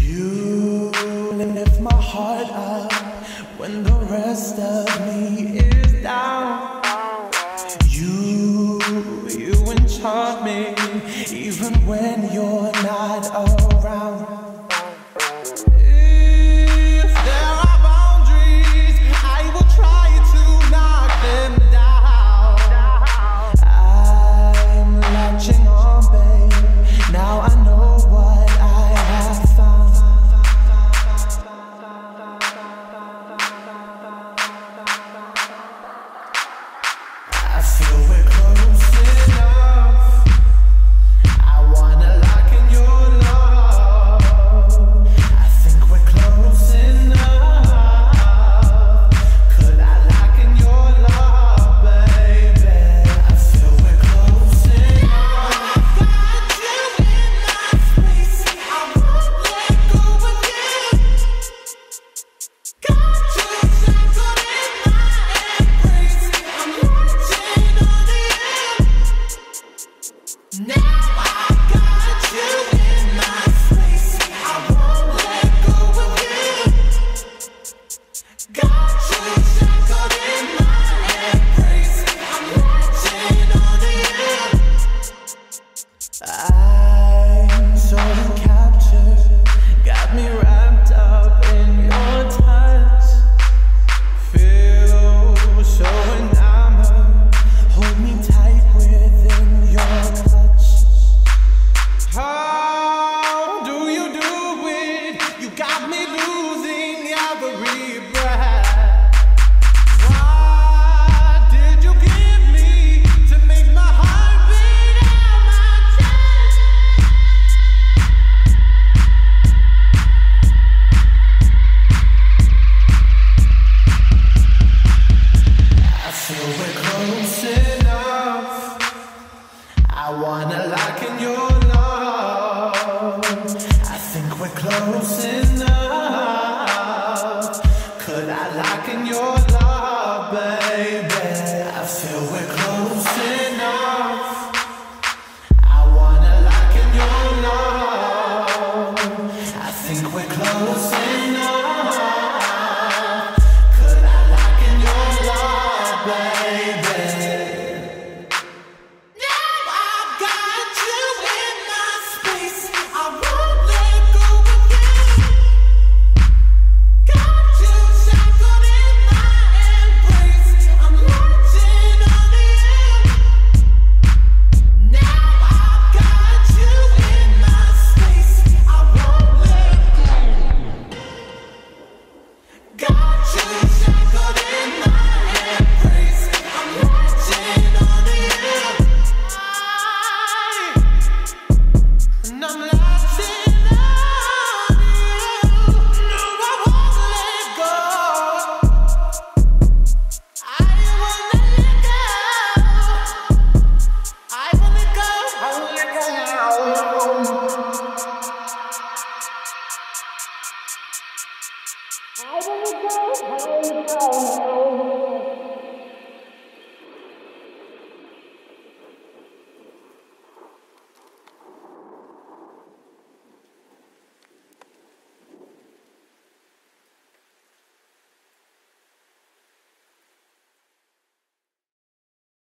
You lift my heart up when the rest of me is down. You enchant me even when you're not around. If there are boundaries, I will try to knock them down. I'm latching on, babe. Now I know what I have found. I feel we're close enough. I wanna lock in your love. I think we're close enough. Could I lock in your love, baby? I feel we're close enough. Got you in my space, I won't let go of you. Got you shackled in my embrace, I'm latching on to you. Now I got you in my space, I won't let go of you. Got you shackled in my embrace, I'm latching on to you. I'm so captured, got me wrapped up in your touch. Feel so enamored, hold me tight within your clutch. How do you do it? You got me losing every breath. What did you give me to make my heart beat out my chest? I feel we're close enough. I wanna lock in your love. I think we're close enough. Could I lock in your love, baby? I feel we're close enough. I wanna lock in your love. I think we're close enough. Could I lock in your love, baby?